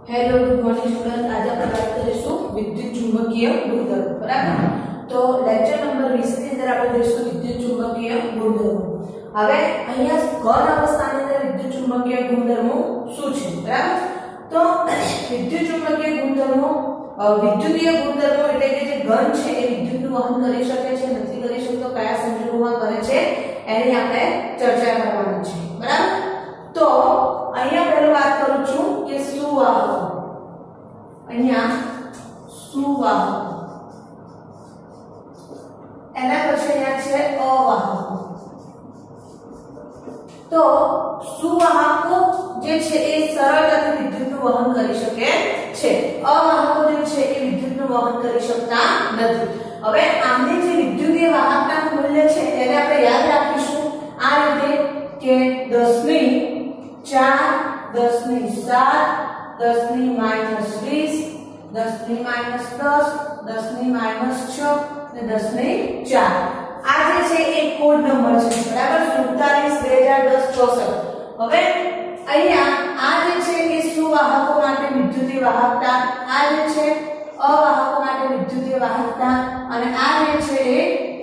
Hello good morning student. આજે આપણે વાત કરીશું વિદ્યુત ચુંબકીય ગુણધર્મો, બરાબર। તો લેક્ચર નંબર 20 ની અંદર આપણે જોઈશું વિદ્યુત ચુંબકીય ગુણધર્મો। હવે અહીંયા ઘન અવસ્થાની અંદર વિદ્યુત ચુંબકીય ગુણધર્મો શું છે, બરાબર। તો વિદ્યુત ચુંબકીય ગુણધર્મો વિદ્યુતીય ગુણધર્મો એટલે કે જે ઘન છે એ વિદ્યુતનું વહન કરી શકે છે, નથી કરી શકતો, કયા સંજોગોમાં કરે છે એની આપણે ચર્ચા કરવાની છે, બરાબર। તો અહીંયા પહેલા વાત કરું છું કે સુવાહક। અહીંયા સુવાહક, એના પછી અહીંયા છે અવાહક। તો સુવાહકો જે છે એ સરળતાથી વિદ્યુતનું વહન કરી શકે છે, અવાહકો જે છે એ વિદ્યુતનું વહન કરી શકતા નથી। હવે આમની જે વિદ્યુતીય વાહકતાનું મૂલ્ય છે તેને આપણે યાદ રાખીશું આ રીતે કે 10 ની 4, 10 ની 7, 10 ની -20, 10 ની -10, 10 ની -6 અને 10 ની 4। આ જે છે એ કોડ નંબર છે, બરાબર। 47 2010 64। હવે અહીંયા આ જે છે એ સુવાહકો માટે વિદ્યુતીય વાહકતા, આ જે છે અવાહકો માટે વિદ્યુતીય વાહકતા, અને આ જે છે એ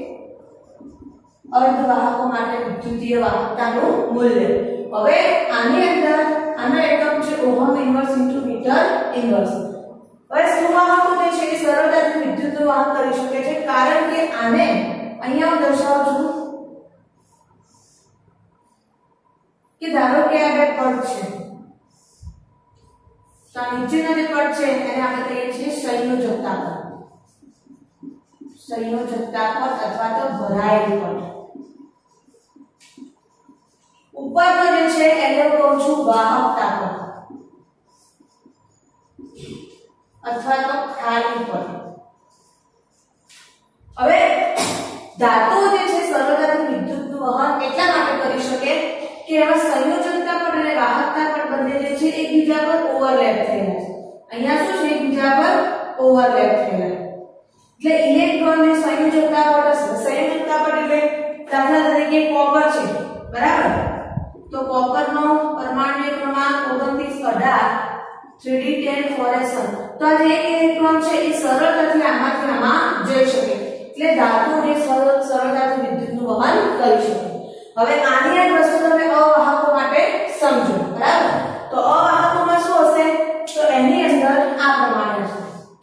અર્ધવાહકો માટે વિદ્યુતીય વાહકતાનું મૂલ્ય। હવે આની અંદર આનો એકમ છે ohm inverse into metre inverse. હવે સુવાહકો જે છે એ સરળતાથી વિદ્યુતનું વહન કરી શકે છે, કારણ કે આને અહીંયા હું દર્શાવું છું કે ધારો કે આ બે પદ છે, તો આ નીચેના જે પદ છે એને આપણે કહીએ છીએ સંયોજકતા પદ, સંયોજકતા પદ અથવા તો ભરાયેલ પદ। ઉપરનો જે છે એને હું કહું છું વાહકતા પદ અથવા તો ખાલી પદ। હવે ધાતુઓ જે છે સરળતાથી વિદ્યુતનું વહન એટલા માટે કરી શકે કે એમાં સંયોજકતા પદ અને વાહકતા પદ બંને જે છે એકબીજા પર ઓવરલેપ થયેલા છે। અહીંયા શું છે, એકબીજા પર ઓવરલેપ થયેલા, એટલે ઇલેક્ટ્રોનની સંયોજકતા પદ હશે। સંયોજકતા પદ એટલે દાખલા તરીકે કોપર છે, બરાબર। તો કોપરનો પરમાણુ ક્રમાંક 2918 3d10 4s1। તો આ જે એક ઇલેક્ટ્રોન છે એ સરળતાથી આમાંથી આમાં જઈ શકે, એટલે ધાતુ જે સરળતાથી વિદ્યુતનું વહન કરી શકે। હવે આની આ વસ્તુ તમે અવાહકો માટે સમજો, બરાબર। તો અવાહકોમાં શું હશે, તો એની અંદર આ પ્રમાણે છે।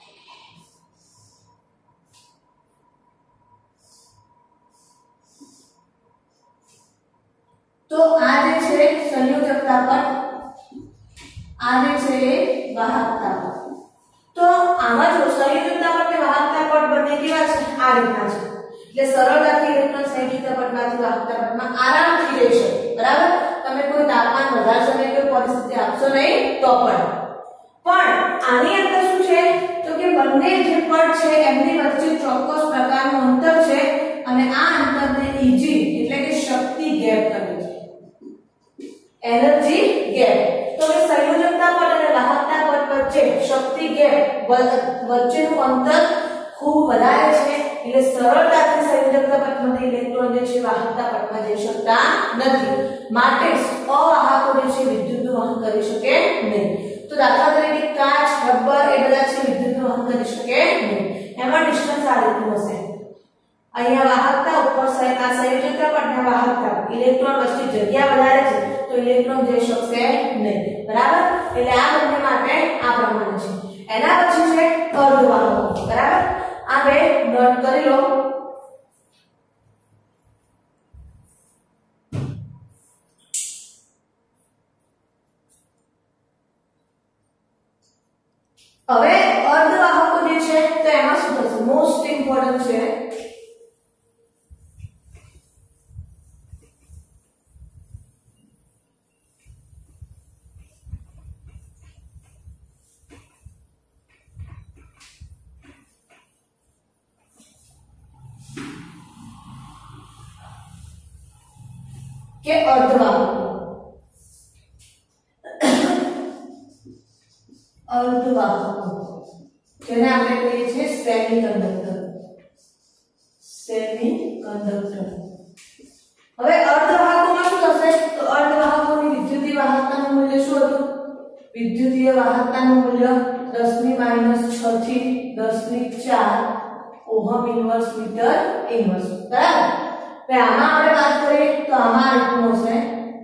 તો આ જે છે સંયોજકતા પદ, આ જે છે એ વાહકતા પદ। તો આમાં જો સંયોજકતા પદ અને વાહકતા પદ બંને કેવા છે, આ રીતના છે, એટલે સરળતાથી ઇલેક્ટ્રોન સંયોજકતા પદમાંથી વાહકતા પદમાં આરામથી જઈ શકે, બરાબર। તમે કોઈ તાપમાન વધારશો નહીં, કોઈ પરિસ્થિતિ આપશો નહીં તો પણ આની અંદર શું છે, તો કે બંને જે પદ છે એમની વચ્ચે ચોક્કસ પ્રકારનું અંતર છે, અને આ અંતરને Eg એટલે કે શક્તિ ગેપ કહે છે, એનર્જી ગેપ। તો કે સંયોજકતા પદ અને વાહકતા પદ વચ્ચે શક્તિ ગેપ વચ્ચેનું અંતર ખૂબ વધારે છે, એટલે સરળતાથી સંયોજકતા પદમાંથી ઇલેક્ટ્રોન જે છે વાહકતા પદમાં જઈ શકતા નથી, માટે અવાહકો જે છે વિદ્યુતનું વહન કરી શકે નહીં। તો દાખલા તરીકે કાચ, રબર એ બધા છે વિદ્યુતનું વહન કરી શકે નહીં, એમાં ડિસ્ટન્સ આ રીતનું હશે। અહીંયા વાહકતા ઉપર સંયોજકતા પદના વાહકતા ઇલેક્ટ્રોન વચ્ચે જગ્યા વધારે છે, તો ઇલેક્ટ્રોન જઈ શકશે નહીં, બરાબર। એટલે આ બંને માટે આ પ્રમાણે છે। એના પછી છે અર્ધવાહકો, બરાબર। આ બે નોટ કરી લો। હવે અર્ધવાહકો જે છે તો એમાં શું થશે, મોસ્ટ ઇમ્પોર્ટન્ટ છે કે અર્ધવાહકો જેને આપણે કહીએ છીએ સેમિકન્ડક્ટર। હવે અર્ધવાહકોમાં શું થશે, તો અર્ધવાહકોની વિદ્યુતીય વાહકતાનું મૂલ્ય શું હતું, વિદ્યુતીય વાહકતાનું મૂલ્ય 10⁻6 થી 10⁴ ઓહમ ઇન્વર્સ મીટર ઇન્વર્સ, બરાબર। હવે આમાં આપણે વાત કરીએ તો આમાં રીતનું હશે,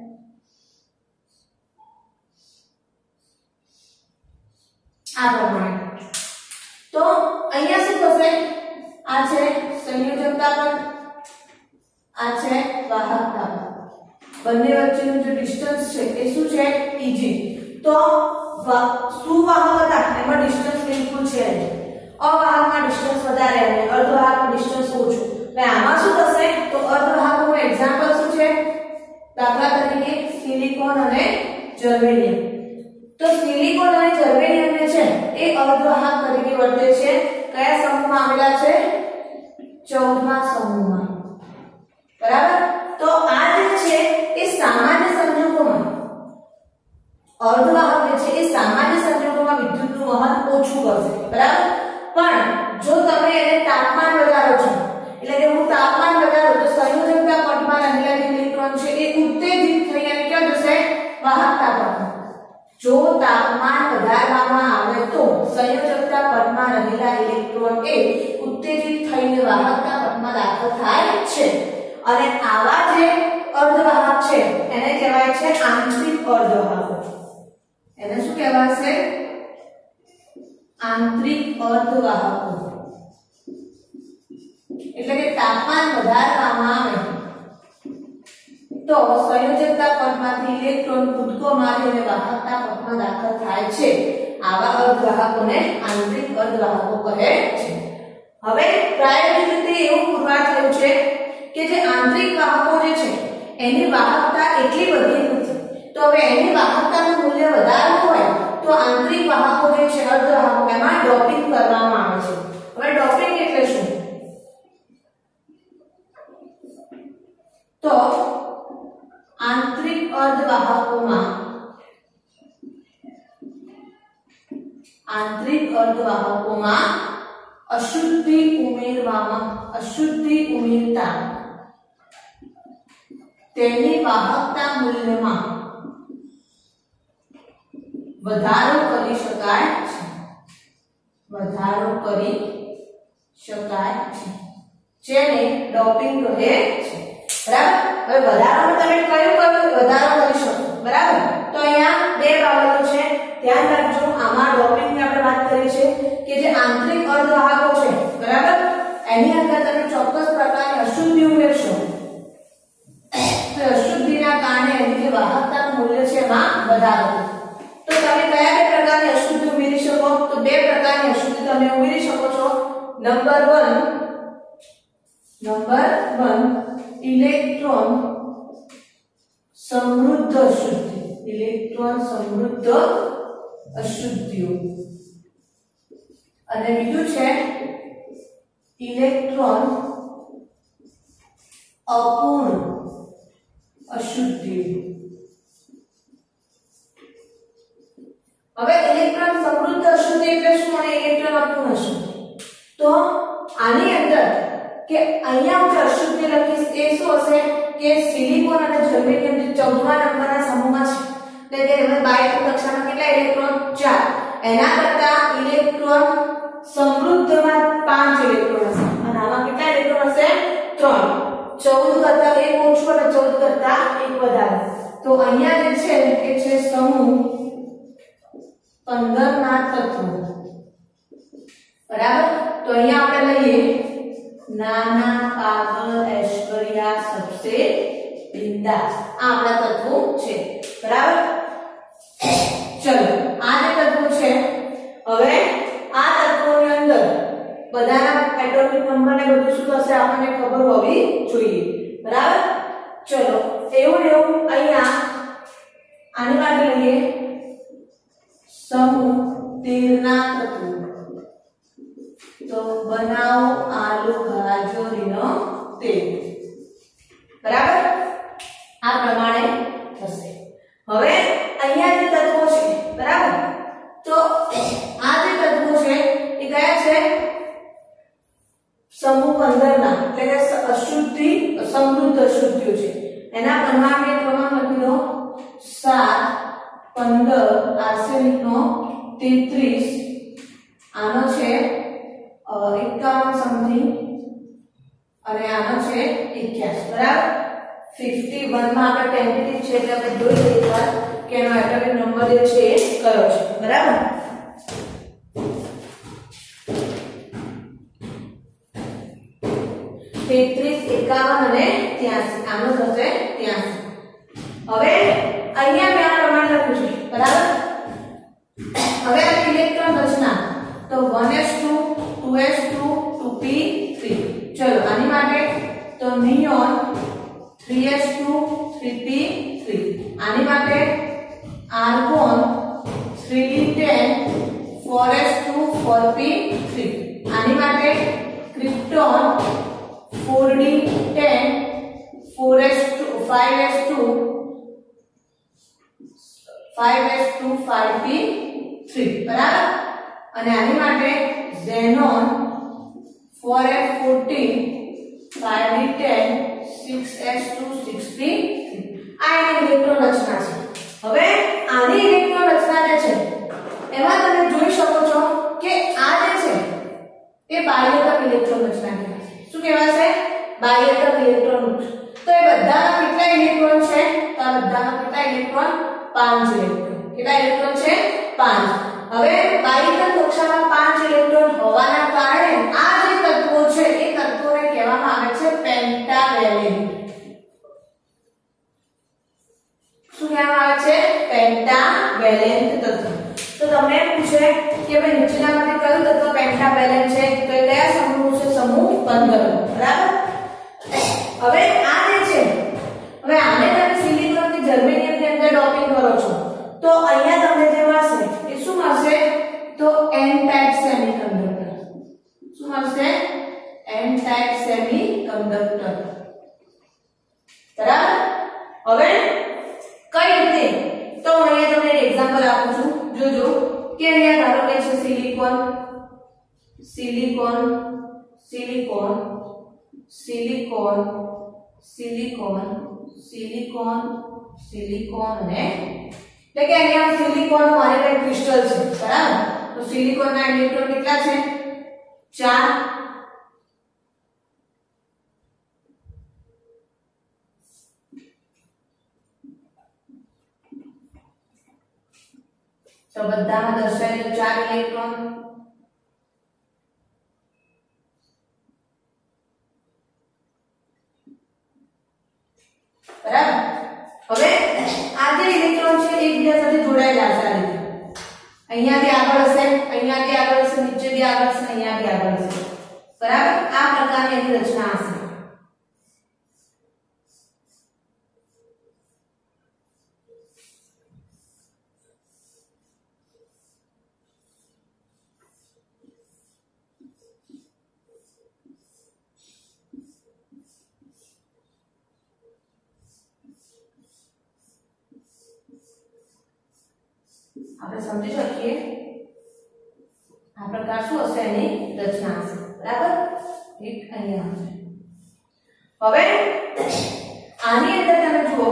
આ પ્રમાણે। તો અહીંયા શું થશે, આ છે સંયોજકતા પણ, આ છે વાહકતા પણ, બંને વચ્ચેનું જે ડિસ્ટન્સ છે એ શું છે, Eg। તો સુવાહકતા એમાં ડિસ્ટન્સ બિલકુલ છે નહીં, અવાહકમાં ડિસ્ટન્સ વધારે અને અર્ધવાહકનું ડિસ્ટન્સ ઓછું। હવે આમાં શું થશે, તો અર્ધવાહકોનું એક્ઝામ્પલ શું છે, દાખલા તરીકે સિલિકોન અને જર્મેનિયમ। તો સિલિકોન અને જર્મેનિયમ ને છે એ અર્ધવાહક તરીકે વર્તે છે, કયા સમૂહમાં આવેલા છે, 14મા સમૂહમાં, બરાબર। તો આ જે છે એ સામાન્ય સંજોગોમાં અર્ધવાહક જે છે એ સામાન્ય સંજોગોમાં વિદ્યુતનું વહન ઓછું કરશે, બરાબર। પણ જો તમે એને તાપમાન વધારો છો, એટલે કે હું તાપમાન વધારું તો સંયોજકતા પટમાં રહેલા ઇલેક્ટ્રોન છે એ ઉત્તેજિત થઈ અને ક્યાં જશે, વાહકતા પટમાં। જો તાપમાન વધારવામાં આવે તો સંયોજકતા પટમાં રહેલા ઇલેક્ટ્રોન એ ઉત્તેજિત થઈને વાહકતા પટમાં દાખલ થાય છે, અને આવા જે અર્ધવાહક છે એને કહેવાય છે આંતરિક અર્ધવાહકો। એને શું કહેવાશે, આંતરિક અર્ધવાહકો। એટલે કે તાપમાન વધારવામાં આવે તો સંયોજકતા પટમાંથી ઇલેક્ટ્રોન કૂદકો મારીને વાહકતા પટમાં દાખલ થાય છે, આવા અર્ધવાહકોને આંતરિક અર્ધવાહકો કહે છે। હવે પ્રાયોગિક રીતે એવું પુરવાર થયું છે કે જે આંતરિક વાહકો જે છે એની વાહકતા એટલી બધી નથી, તો હવે એની વાહકતાનું મૂલ્ય વધારવું હોય તો આંતરિક વાહકો જે છે અર્ધવાહકો એમાં ડોપિંગ કરવામાં આવે છે। હવે ડોપિંગ એટલે શું, તો આંતરિક અર્ધવાહકોમાં અશુદ્ધિ ઉમેરતા તેની વાહકતા મૂલ્યમાં વધારો કરી શકાય છે, જેને ડોપિંગ કહે છે, બરાબર। હવે વધારામાં તમે કયું વધારો કરી શકો, બરાબર। તો અહીંયા બે બાબતો છે, ધ્યાન રાખજો। આમાં ડોપિંગની આપણે વાત કરી છે કે જે આંતરિક અર્ધવાહકો છે, બરાબર, એની અંદર તમે ચોક્કસ પ્રકારની અશુદ્ધિ ઉમેરશો તો અશુદ્ધિના કારણે એની જે વાહકતાનું મૂલ્ય છે એમાં વધારો થાય। તો તમે કયા બે પ્રકારની અશુદ્ધિ ઉમેરી શકો, તો બે પ્રકારની અશુદ્ધિ તમે ઉમેરી શકો છો। નંબર 1 ઇલેક્ટ્રોન સમૃદ્ધ અશુદ્ધિઓ, અને બીજું છે ઇલેક્ટ્રોન અપૂર્ણ અશુદ્ધિઓ। હવે ઇલેક્ટ્રોન સમૃદ્ધ અશુદ્ધિ એટલે શું અને ઇલેક્ટ્રોન અપૂર્ણ અશુદ્ધિ, તો આની અંદર કે અહીંયા જે અશુદ્ધિ લખીશ એ શું હશે કે સિલિકોન અને જર્મેનિયમ જે 14મા નંબરના સમૂહમાં છે, એટલે કે એમાં બાય કક્ષામાં કેટલા ઇલેક્ટ્રોન, 4, એના કરતા ઇલેક્ટ્રોન સમૃદ્ધમાં 5 ઇલેક્ટ્રોન હશે, અને આમાં કેટલા ઇલેક્ટ્રોન હશે, 3, 14 કરતા 1 ઓછું અને 14 કરતા 1 વધારે। તો અહીંયા જે છે એ છે સમૂહ 15 ના તત્વો, બરાબર। તો અહીંયા આપણે લઈએ નાના, પાગલ, ઐશ્વર્યા, સબસે બિંદાસ, આ આપણા તત્વો છે, બરાબર। ચલો આ જે તત્વો છે, હવે આ તત્વોની અંદર બધાના એટોમિક નંબર ને બધું શું થશે આપણને ખબર હોવી જોઈએ, બરાબર। ચલો એવું અહીંયા આની માટે લઈએ સમૂહ 13 ના તત્વો, તો બનાવો આલુ ગાજરીનો તેલ, બરાબર, આ પ્રમાણે થશે। હવે અહીંયા જે તત્વો છે, બરાબર, તો આ જે તત્વો છે એ કયા છે, સમૂહ 15 ના, એટલે કે અશુદ્ધિ સમૃદ્ધ અશુદ્ધિઓ છે, એના પરમાણુ ક્રમાંક લખી દો 7, 15, આર્સેનિક 33 આનો છે 51 સમથિંગ અને આનો છે 81 બરાબર 51 માં આપણે ટેન્ટેટિવ છે એટલે આપણે જોઈ લઈએ કે એનો એટોમિક નંબર જે છે એ કયો છે બરાબર 33 51 અને 83 આનો થશે 83 હવે અહીંયા મેં આ પ્રમાણે લખ્યું છે બરાબર હવે આ ઇલેક્ટ્રોન રચના તો 1s2 2s2 2p3 ચલો આની માટે તો નિયોન 3s2 3p3 આની માટે આર્ગોન 3d10 4s2 4p3 આની માટે krypton 4d10 4s2 5s2 5s2 5p3 બરાબર અને આની માટે xenon 4f14 5d10 6s2 6p3 આ એની ઇલેક્ટ્રોન રચના છે હવે આની ઇલેક્ટ્રોન રચના જે છે એમાં તમે જોઈ શકો છો કે આ જે છે એ બાહ્યતમ ઇલેક્ટ્રોન રચના કહેવાય છે શું કહેવાય છે બાહ્યતમ ઇલેક્ટ્રોન તો એ બધામાં કેટલા ઇલેક્ટ્રોન છે તો આ બધામાં કેટલા ઇલેક્ટ્રોન 5 ઇલેક્ટ્રોન કેટલા ઇલેક્ટ્રોન છે 5 હવે બાહ્યતમ કક્ષામાં 5 ઇલેક્ટ્રોન હોવાના કારણે આ જે તત્વો છે એ તત્વોને કહેવામાં આવે છે પેન્ટાવેલેન્ટ શું કહેવામાં આવે છે પેન્ટાવેલેન્ટ તત્વ તો તમને પૂછે કે ભાઈ નીચેનામાંથી કયું તત્વ પેન્ટાવેલેન્ટ છે તો એ કયા સમૂહ છે સમૂહ 15 બરાબર હવે આ જે છે હવે આને તમે સિલિકોન થી જર્મેનિયમ ની અંદર ડોપિંગ કરો છો તો અહીંયા તમને જે મળશે એ શું મળશે તો n ટાઇપ સેમિકન્ડક્ટર શું મળશે n ટાઇપ સેમિકન્ડક્ટર બરાબર હવે કઈ રીતે તો અહીંયા તમને એક એક્ઝામ્પલ આપું છું જોજો કે અહીંયા ધારો કે છે silicon silicon silicon silicon silicon silicon silicon અને એટલે કે અહીંયા સિલિકોન નું મારી પાસે ક્રિસ્ટલ છે બરાબર તો સિલિકોન ના ઇલેક્ટ્રોન કેટલા છે 4 તો બધામાં દર્શાવેલ 4 ઇલેક્ટ્રોન બરાબર હવે આ જે ઇલેક્ટ્રોન છે એકબીજા સાથે જોડાયેલા છે આ રીતે અહીંયા બી આગળ હશે અહીંયા બી આગળ હશે નીચે બી આગળ હશે અહીંયા બી આગળ હશે બરાબર આ પ્રકારની એની રચના હશે આપણે સમજી શકીએ આ પ્રકાર શું હશે એની રચના હશે બરાબર એક અહીંયા હશે હવે આની અંદર તમે જુઓ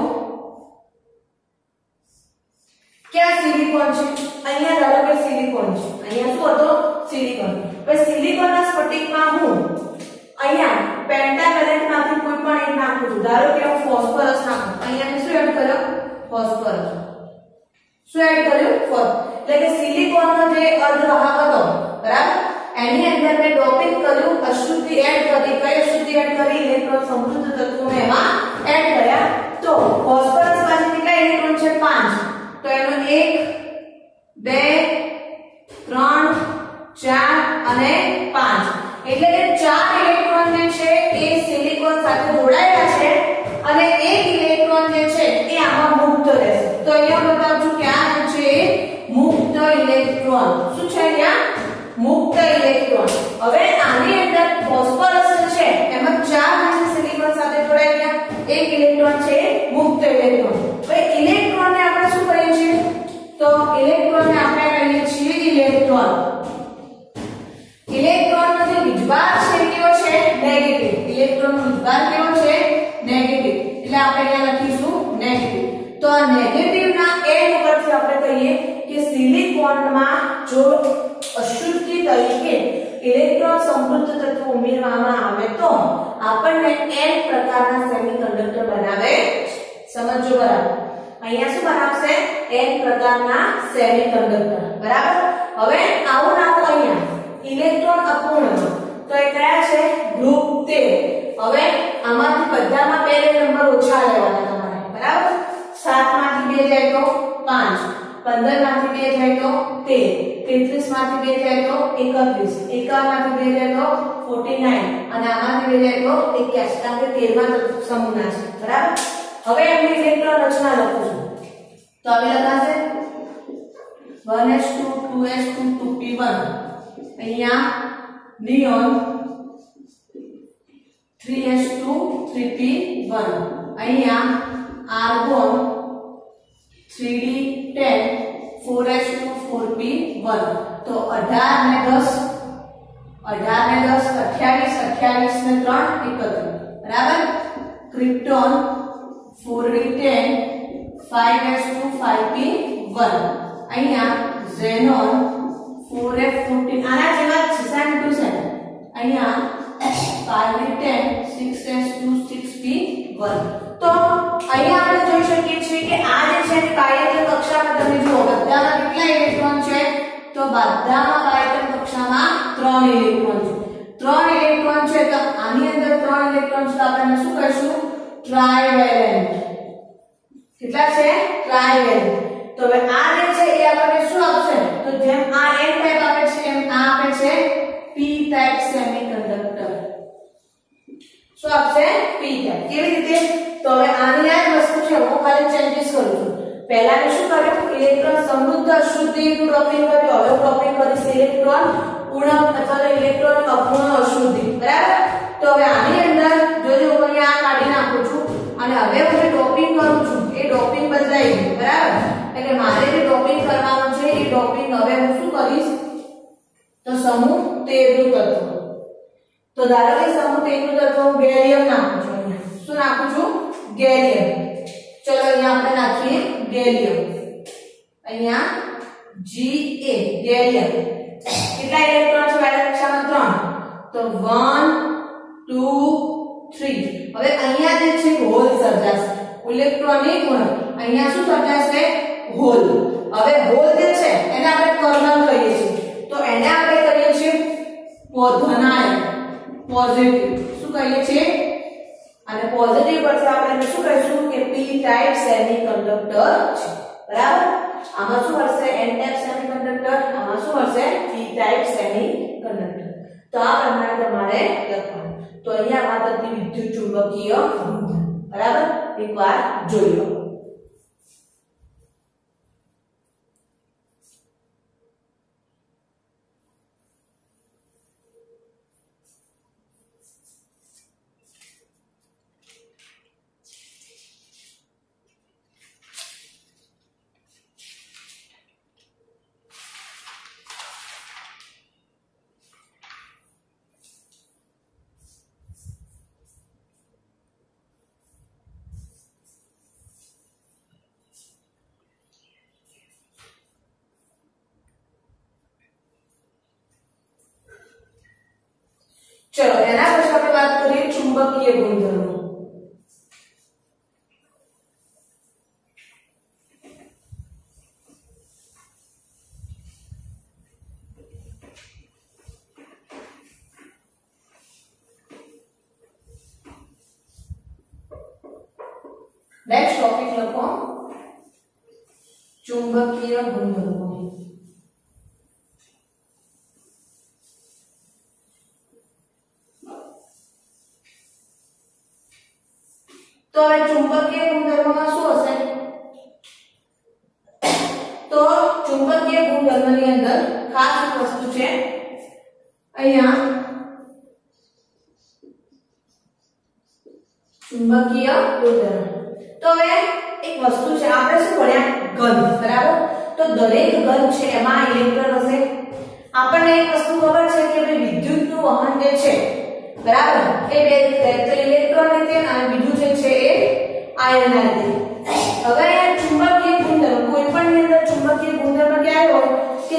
કે આ સિલિકોન છે અહીંયા ધારો કે સિલિકોન છે અહીંયા શું હતો સિલિકોન હવે સિલિકોનના સ્ફટિકમાં હું અહીંયા પેન્ટાવેલેન્ટમાંથી કોઈ પણ એક નાખું છું ધારો કે હું ફોસ્ફરસ નાખું અહીંયા મેં શું એડ કર્યો ફોસ્ફરસ શું એડ કર્યું એટલે કે સિલિકોન નો જે અર્ધવાહક હતો બરાબર એની અંદર મેં ડોપિંગ કર્યું અશુદ્ધિ એડ કરી કઈ અશુદ્ધિ એડ કરી ઇલેક્ટ્રોન સમૃદ્ધ તત્વોને એમાં એડ કર્યા તો ફોસ્ફરસ પાસે કેટલા ઇલેક્ટ્રોન છે 5 તો એનો 1 2 3 4 અને 5 એટલે કે 4 ઇલેક્ટ્રોન જે છે એ સિલિકોન સાથે જોડાયેલા છે અને એક ઇલેક્ટ્રોન જે છે એ આમાં મુક્ત રહેશે તો અહીંયા બતાવજો કે આ છે મુક્ત ઇલેક્ટ્રોન શું છે અહીંયા મુક્ત ઇલેક્ટ્રોન હવે આની અંદર ફોસ્ફરસ છે એમાં 4 છે સિલિકોન સાથે જોડાયેલા એક ઇલેક્ટ્રોન છે મુક્ત ઇલેક્ટ્રોન હવે ઇલેક્ટ્રોન ને આપણે શું કહીએ છીએ તો ઇલેક્ટ્રોન ને આપણે કહીએ છીએ ઇલેક્ટ્રોન ઇલેક્ટ્રોન નો જે વીજભાર છે કેવો છે નેગેટિવ ઇલેક્ટ્રોન નો વીજભાર કેવો છે નેગેટિવ એટલે આપણે અહીંયા લખીશું નેગેટિવ તો તો આ નેગેટિવના n ઉપરથી આપણે કહીએ કે સિલિકોનમાં જો અશુદ્ધિ તરીકે ઇલેક્ટ્રોન સમૃદ્ધ તત્વો ઉમેરવામાં આવે તો આપણને n પ્રકારના સેમિકન્ડક્ટર બનાવે. સમજો બરાબર. અહીંયા શું બનાવશે? n પ્રકારના સેમિકન્ડક્ટર. બરાબર. હવે આવું અહીંયા ઇલેક્ટ્રોન અપૂર્ણ તો એ કયા છે? ગ્રુપ 13. હવે આમાંથી બધામાં બે નંબર ઓછા લેવાના તમારે. બરાબર. 7 માંથી 2 જાય તો 5, 15 માંથી 2 જાય તો 13, 33 માંથી 2 જાય તો 31, 51 માંથી 2 જાય તો 49 અને આમાંથી 2 જાય તો 81. કારણ કે 13 માં સમૂહના છે. બરાબર. હવે એમની ઇલેક્ટ્રોન રચના લખું છું. તો હવે લખાશે 1s2 2s2 2p1 અહીંયા નિયોન 3s2 3p1 અહીંયા આર્ગોન 3d10 4s2 4p1 તો 18 ને 10 28 28 ને 3 31. બરાબર. ક્રિપ્ટોન 4d10 5s2 5p1 અહીંયા ઝેનોન 4f14 આના જેવા જ સેમ ટુ સેમ અહીંયા 5d10 6s2 6p1. તો અહીંયા આપણે જોઈ શકીએ છીએ કે આ જે છે તે બાહ્યતમ કક્ષામાં તમે જુઓ બધામાં કેટલા ઇલેક્ટ્રોન છે? તો બધામાં બાહ્યતમ કક્ષામાં 3 ઇલેક્ટ્રોન છે. 3 ઇલેક્ટ્રોન છે તો આની અંદર 3 ઇલેક્ટ્રોન છે તો આપણે શું કહીશું? ટ્રાઇવેલેન્ટ. કેટલા છે? ટ્રાઇવેલેન્ટ. તો હવે આ જે છે એ આપણને શું આપશે? તો જેમ આ n ટાઈપ આપે છે એમ આ આપે છે p ટાઈપ સેમિકન્ડક્ટર. શું આપશે? p type. કેવી રીતે? તો હવે આની આ વસ્તુ છે હું ખાલી ચેન્જીસ કરું છું. પહેલા મેં શું કર્યું? ઇલેક્ટ્રોન સમૃદ્ધ અશુદ્ધિ નું ડ્રોપિંગ કર્યું. હવે ડ્રોપિંગ કરીશ ઇલેક્ટ્રોન પૂર્ણ અથવા તો ઇલેક્ટ્રોન અપૂર્ણ અશુદ્ધિ. બરાબર. તો હવે આની અંદર જોજો હું અહીંયા આ કાઢી નાખું છું અને હવે હું જે ડ્રોપિંગ કરું છું એ ડ્રોપિંગ બદલાઈ ગયું. બરાબર. એટલે મારે જે ડ્રોપિંગ કરવાનું છે એ ડ્રોપિંગ હવે હું શું કરીશ? તો સમૂહ 13 નું તત્વ. તો ધારો કે સમૂહ 13 નું તત્વ હું ગેલિયમ નાખું છું. શું નાખું છું? ગેલિયમ. ચલો અહીંયા આપણે નાખીએ ગેલિયમ. અહીંયા Ga ગેલિયમ. કેટલા ઇલેક્ટ્રોન છે બાહ્ય કક્ષામાં? 3. તો 1 2 3. હવે અહીંયા જે છે હોલ સર્જાશે. ઇલેક્ટ્રોનિક ગુણ અહીંયા શું સર્જાશે? હોલ. હવે હોલ જે છે એને આપણે કર્નલ કહીએ છીએ. તો એને આપણે કહીએ છીએ ધનાયન પોઝિટિવ. શું કહીએ છીએ? અને પોઝિટિવ પરથી આપણે શું કહીશું કે p ટાઈપ સેમિકન્ડક્ટર છે. બરાબર. આમાં શું હશે? n type semiconductor. આમાં શું હશે? p type semiconductor. તો આ પ્રમાણે તમારે લખવાનું. તો અહીંયા વાત હતી વિદ્યુત ચુંબકીય ગુણધર્મ. બરાબર. એકવાર જોઈ લો. चलो एना પછી આપણે વાત કરીએ ચુંબકીય ગુણધર્મો. નેક્સ્ટ ટોપિક લખો ચુંબકીય ગુણધર્મો. तो चुंबकीय गुणधर्मों શું હશે? તો ચુંબકીય ગુણધર્મની અંદર ખાસ વસ્તુ છે અહીંયા ચુંબકીય ગુણધર્મ. તો હવે એક વસ્તુ છે આપણે શું ભણ્યા? ઘન. બરાબર. તો દરેક ઘન છે એમાં ઇલેક્ટ્રોન હશે. આપણને એક વસ્તુ ખબર છે કે ભાઈ વિદ્યુતનું વહન જે છે બરાબર એ બે રીતે ઇલેક્ટ્રોન રીતે અને બીજું જે છે એ આયન રીતે. હવે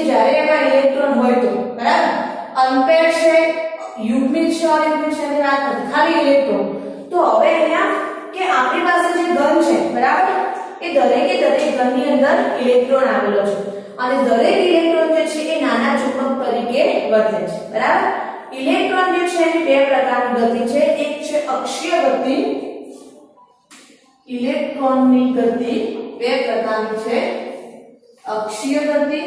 જ્યારે એમાં ઇલેક્ટ્રોન હોય તો બરાબર અનપેર છે યુગ્મિત છે અયુગ્મિત છે એની વાત નથી ખાલી ઇલેક્ટ્રોન તો હવે અહીંયા કે આપણી પાસે જે ઘન છે બરાબર એ દરેકે દરેક ઘનની અંદર ઇલેક્ટ્રોન આવેલો છે અને દરેક ઇલેક્ટ્રોન જે છે એ નાના ચુંબક તરીકે વર્તે છે બરાબર ઇલેક્ટ્રોન જે છે એની બે પ્રકારની ગતિ છે એક છે અક્ષીય ગતિ ઇલેક્ટ્રોનની ગતિ બે પ્રકારની છે અક્ષીય ગતિ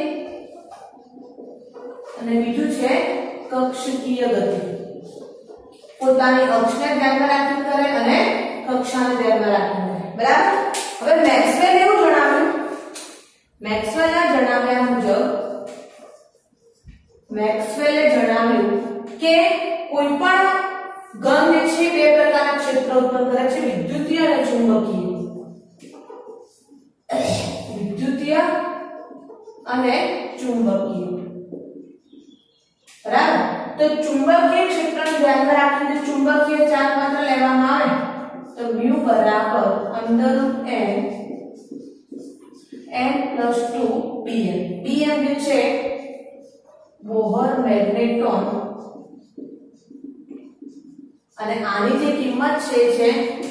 અને બીજું છે કક્ષકીય ગતિ પોતાની અક્ષને ધ્યાનમાં રાખીને કરે અને કક્ષાને ધ્યાનમાં રાખીને કરે બરાબર હવે મેક્સવેલ એવું જણાવ્યું મેક્સવેલના જણાવ્યા મુજબ મેક્સવેલે જણાવ્યું કે કોઈ પણ ઘન જે છે બે પ્રકારના ક્ષેત્ર ઉત્પન્ન કરે છે વિદ્યુતીય અને ચુંબકીય વિદ્યુતીય અને ચુંબકીય બરાબર તો ચુંબકીય ક્ષેત્રને ધ્યાનમાં રાખીને ચુંબકીય ચાર્જ માત્ર લેવામાં આવે તો mu બરાબર √n+2 bm bm જે છે બોહર મેગ્નેટ્રોન અને આની જે કિંમત છે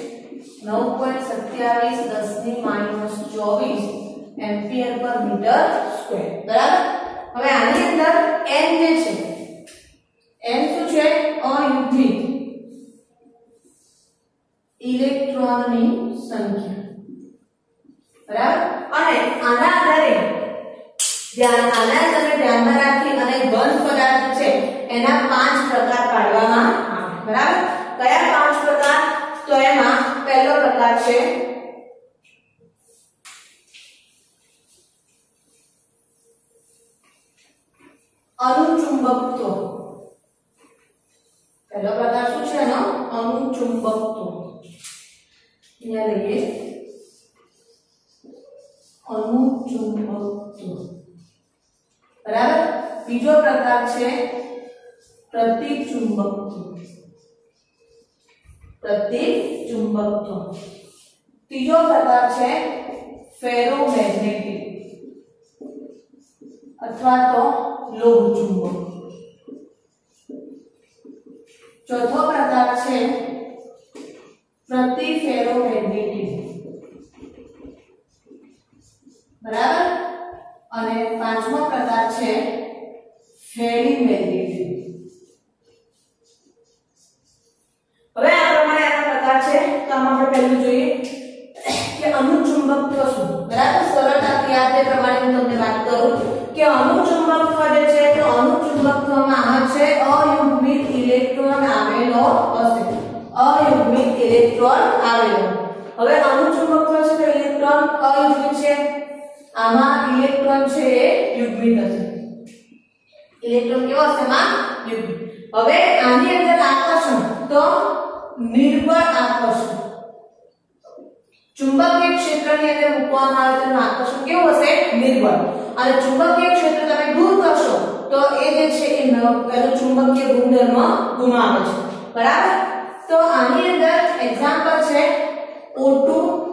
9.27 10 -24 એમ્પિયર પર મીટર સ્ક્વેર બરાબર હવે આની અંદર n જે છે n શું છે અયુગ્મિત ઇલેક્ટ્રોનની સંખ્યા બરાબર અને આના આધારે ધ્યાનમાં રાખી અને ઘન પદાર્થ છે એના 5 પ્રકાર પાડવામાં આવે બરાબર કયા 5 પ્રકાર તો એમાં પહેલો પ્રકાર છે અનુચુંબકત્વ પહેલો પ્રકાર શું છે એનો અનુચુંબકત્વ અહીંયા લઈએ અનુચુંબકત્વ બરાબર બીજો પ્રકાર છે પ્રતિચુંબકત્વ ત્રીજો પ્રકાર છે ફેરોમેગ્નેટિક અથવા તો લોહ ચુંબક ચોથો પ્રકાર છે પ્રતિફેરોમેગ્નેટિક બરાબર અને પાંચમો પ્રકાર છે ફેરીમેગ્નેટિક હવે આ પ્રમાણે આના પ્રકાર છે તો આમાં આપણે પહેલું જોઈએ કે અનુચુંબકત્વ શું બરાબર સરળતાથી યાદ એ પ્રમાણે હું તમને વાત કરું કે અનુચુંબકત્વ જે છે તો અનુચુંબકત્વમાં આ છે અયુગ્મિત ઇલેક્ટ્રોન આવેલો હશે અયુગ્મિત ઇલેક્ટ્રોન આવેલો હવે અનુચુંબકત્વ છે તો ઇલેક્ટ્રોન અયુગ્મિત છે આમાં ઇલેક્ટ્રોન છે એ યુગ્મિત હશે ઇલેક્ટ્રોન કેવો હશે માં યુગ્મિત હવે આની અંદર આકર્ષણ તો નિર્બળ આકર્ષણ ચુંબકીય ક્ષેત્રની અંદર મૂકવામાં આવે તો આકર્ષણ કેવું હશે નિર્બળ અને ચુંબકીય ક્ષેત્ર તમે દૂર કરશો તો એ જે છે એનો ચુંબકીય ગુણધર્મ ગુમાવે છે બરાબર તો આની અંદર એક્ઝામ્પલ છે O2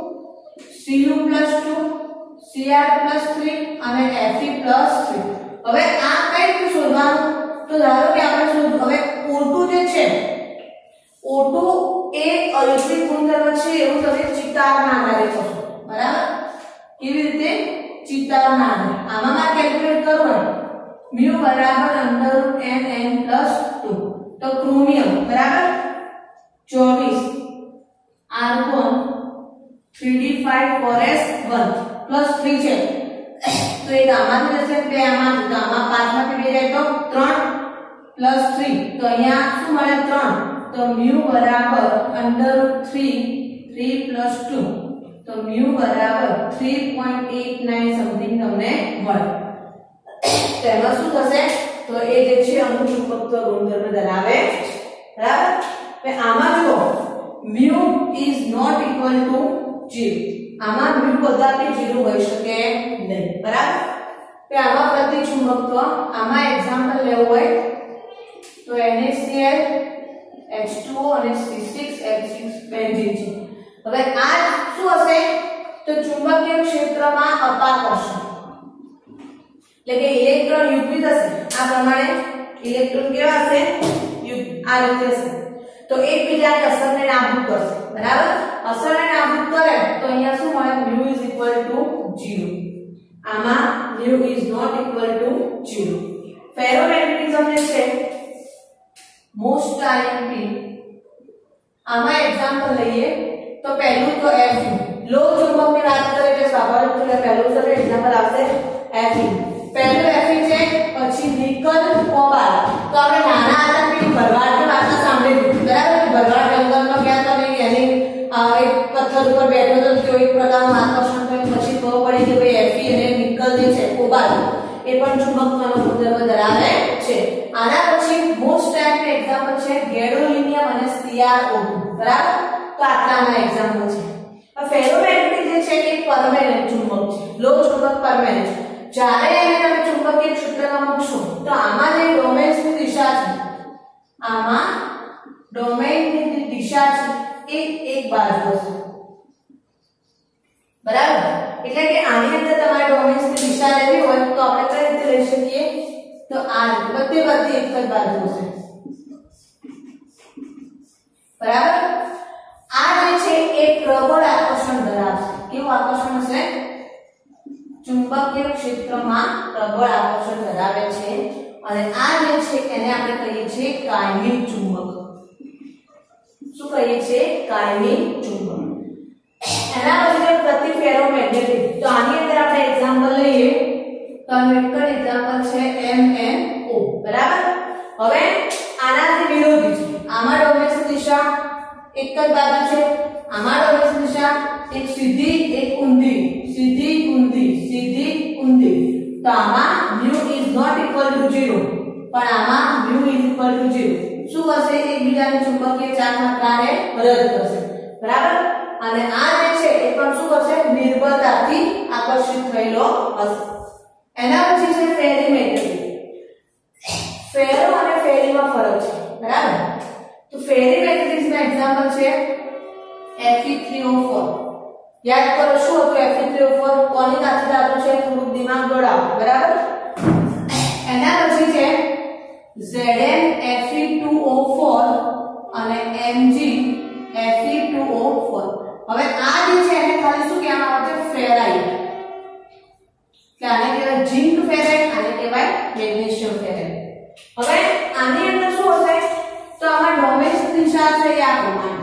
Cu+2 Cr+3 અને Fe+3 હવે આ કઈ રીતે શોધવાનું તો ધારો કે આપણે શોધ હવે O2 જે છે O2 એ અયુગ્મિત ગુણધર્મ છે એવું તમે ચિતારના આધારે કરશો બરાબર કેવી રીતે ચિતારના આધારે આમાં કેલ્ક્યુલેટ કરવાનું mu બરાબર √nn+2 તો ક્રોમિયમ બરાબર 24 આર્ગોન 3d5 4s1 +3 છે તો એક આમાંથી જશે બે આમાંથી તો આમાં 5 માંથી 2 જાય તો 3 + 3 તો અહીંયા શું મળે 3 તો mu બરાબર √3 3 + 2 તો mu બરાબર 3.89 સમથિંગ તમને મળે તેમાં શું થશે તો એ જે છે અનુચુંબકત્વ ગુણધર્મ ધરાવે બરાબર હવે આમાં જો mu is not equal to 0 આમાં mu બધાથી 0 હોઈ શકે નહીં બરાબર તો આમાં પ્રતિચુંબકત્વ આમાં એક્ઝામ્પલ લેવું હોય તો NaCl H2O અને C6H6 બેન્ઝીન છે હવે આ શું હશે તો ચુંબકીય ક્ષેત્રમાં અપાકર્ષણ એટલે કે ઇલેક્ટ્રોન યુગ્મિત હશે આ પ્રમાણે ઇલેક્ટ્રોન કેવા હશે યુગ્મિત આ રીતે હશે તો એકબીજાની અસરને નાબૂદ કરશે બરાબર અસરને નાબૂદ કરે તો અહીંયા શું મળે mu is equal to 0 આમાં mu is not equal to 0 ફેરોમેગ્નેટિઝમ જે છે મોસ્ટ IMP આમાં એક્ઝામ્પલ લઈએ તો પહેલું તો Fe લો ચુંબકની વાત કરીએ એટલે સ્વાભાવિક છે પહેલું સર એક્ઝામ્પલ આવશે Fe પહેલું Fe છે પછી નિકલ કોબાલ્ટ તો આપણે નાના હતા પેલી ભરવાડની વાત સાંભળી બરાબર ભરવાડ જંગલમાં ગયા તો એની એક પથ્થર ઉપર બેઠો તો તો એક પ્રકારનું આકર્ષણ થયું પછી ખબર પડી કે ભાઈ Fe અને નિકલ જે છે કોબાલ્ટ એ પણ ચુંબકત્વનો ગુણધર્મ ધરાવે છે આના પછી મોસ્ટ ટાઈપનું એક્ઝામ્પલ છે ગેડોલિનિયમ અને CrO2 બરાબર તો આટલાના એક્ઝામ્પલ છે ફેરોમેગ્નેટિક જે છે એ પરમેનન્ટ ચુંબક છે લો ચુંબક પરમેનન્ટ જ્યારે એને તમે ચુંબકીય ક્ષેત્રમાં મૂકશો તો આમાં જે ડોમેન્સની દિશા છે આમાં ડોમેનની દિશા છે એ એક બાજુ હશે બરાબર એટલે કે આની અંદર તમારે ડોમેન્સની દિશા લેવી હોય તો આપણે કઈ રીતે લઈ શકીએ તો આ રીતે બધી એક જ બાજુ હશે બરાબર આ જે છે એક પ્રબળ આકર્ષણ ધરાવશે કેવું આકર્ષણ હશે ચુંબકીય ક્ષેત્રમાં પ્રબળ આકર્ષણ ધરાવે છે અને આ જે છે એને આપણે કહીએ છીએ કાયમિક ચુંબક શું કહીએ છીએ કાયમિક ચુંબક એના પછી જે પ્રતિફેરોમેગ્નેટિક તો આની અંદર આપણે એક્ઝામ્પલ લઈએ તો આનું એક જ એક્ઝામ્પલ છે MnO બરાબર હવે આનાથી વિરોધી છે આમાં ડોમેન્સની દિશા એક જ બાજુ છે આમાં ડોમેન્સની દિશા એક સીધી એક ઊંધી સીધી ઊંધી તો આમાં mu is not equal to 0 પણ આમાં mu is equal to 0 શું હશે એકબીજાની ચુંબકીય ચાર્જ માત્રાને રદ કરશે બરાબર અને આ જે છે એ પણ શું કરશે નિર્બળતાથી આકર્ષિત થયેલો હશે એના પછી છે ફેરીમેગ્નેટિક ફેરો અને ફેરીમાં ફરક છે બરાબર તો ફેરીમેગ્નેટિકના એક્ઝામ્પલ છે Fe3O4 યાદ કરો શું હતું Fe3O4 કોની સાથે ધાતુ છે થોડું દિમાગ દોડાવો બરાબર એના પછી છે Zn Fe2O4 અને Mg Fe2O4 હવે આ જે છે એને ખાલી શું કહેવામાં આવે છે ફેરાઇટ કે આને કહેવાય ઝિંક ફેરાઇટ આને કહેવાય મેગ્નેશિયમ ફેરાઇટ હવે આની અંદર શું હશે તો આમાં ડોમેન્સની દિશા છે એ આ પ્રમાણે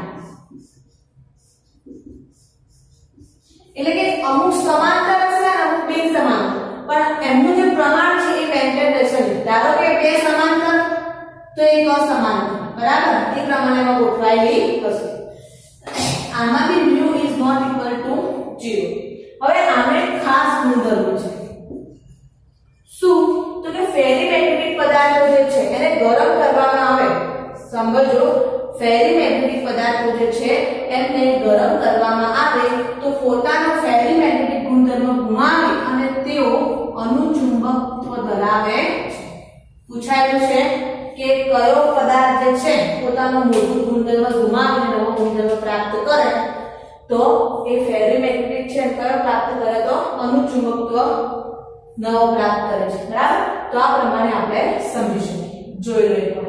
એટલે કે અમુક સમાંતર હશે અને અમુક બિન સમાંતર પણ એમનું જે પ્રમાણ છે એ મેન્ટેન રહેશે ધારો કે બે સમાંતર તો એક અસમાંતર બરાબર એ પ્રમાણેમાં ગોઠવાયેલી હશે આમાં બી mu is not equal to 0 હવે આને ખાસ ગુણધર્મ છે શું તો કે ફેરીમેગ્નેટિક પદાર્થો જે છે એને ગરમ કરવામાં આવે સમજો ફેરીમેગ્નેટિક પદાર્થો જે છે એમને ગરમ કરવામાં આવે તો પોતાનો ફેરીમેગ્નેટિક ગુણધર્મ ગુમાવી અને તેઓ અનુચુંબકત્વ ધરાવે છે પૂછાયેલું છે કે કયો પદાર્થ જે છે પોતાનો મૂળભૂત ગુણધર્મ ગુમાવીને નવો ગુણધર્મ પ્રાપ્ત કરે તો એ ફેરીમેગ્નેટિક છે કયો પ્રાપ્ત કરે તો અનુચુંબકત્વ નવો પ્રાપ્ત કરે છે બરાબર તો આ પ્રમાણે આપણે સમજી શકીએ જોઈ લો એકવાર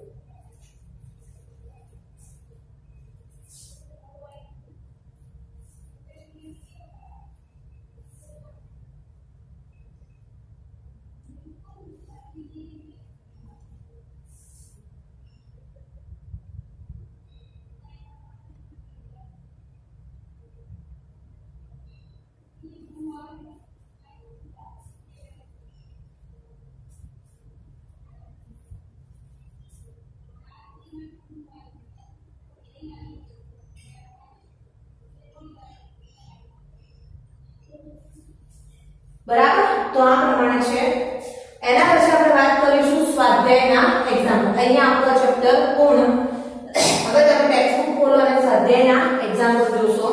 બરાબર તો આ પ્રમાણે છે એના પછી આપણે વાત કરીશું સ્વાધ્યાયના એક્ઝામ્પલ અહીંયા આપણો ચેપ્ટર પૂર્ણ હવે તમે ટેક્સ્ટબુક ખોલો અને સ્વાધ્યાયના એક્ઝામ્પલ જોશો